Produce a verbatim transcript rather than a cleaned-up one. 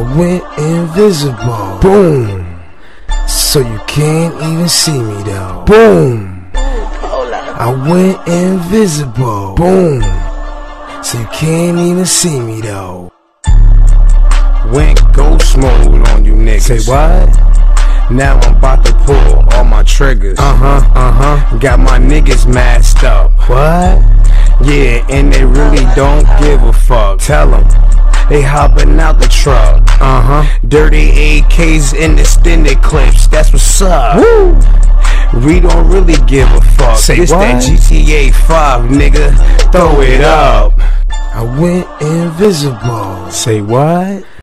went invisible. Boom. So you can't even see me though. Boom. I went invisible. Boom. So you can't even see me though. Went ghost mode on you niggas. Say what? Now I'm about to pull all my triggers. Uh-huh, uh-huh. Got my niggas masked up. What? Yeah, and they really don't give a fuck. Tell them they hopping out the truck. Uh-huh. Dirty A Ks in extended clips. That's what's up. Woo! We don't really give a fuck. Say it's what? That G T A five, nigga. Throw it up. I went invisible. Say what?